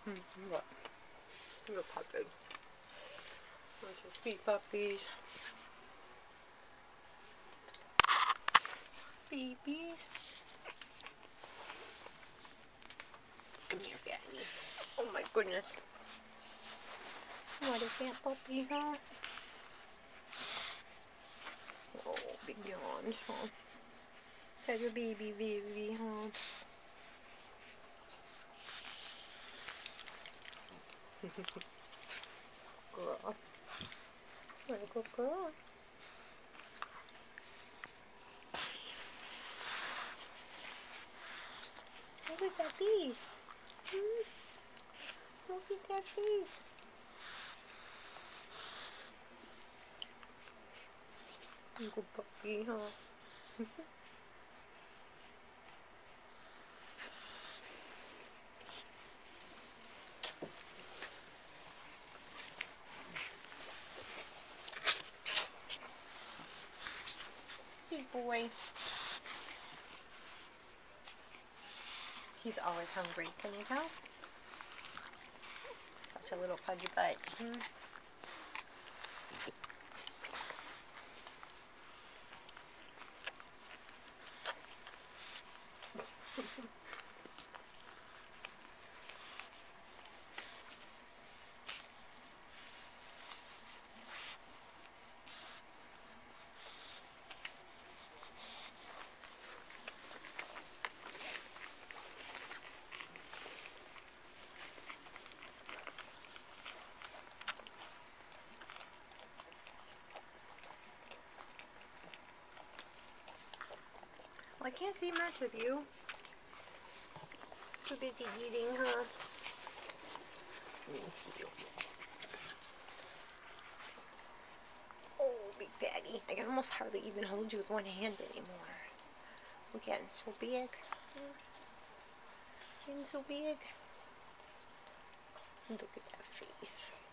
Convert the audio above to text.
Look. Little puppy. There's your sweet puppies. Babies. Come here, Daddy. Oh my goodness. What is that puppy, huh? Oh, big yawns, huh? That's your baby, huh? Girl. What a good girl. Look at that piece. Look at that piece. Good puppy, huh? Good boy. He's always hungry, can you tell? Such a little pudgy butt. Well, I can't see much of you. Too busy eating, huh? Let me see you. Oh, big fatty. I can almost hardly even hold you with one hand anymore. We're getting so big. Getting so big. Look at that face.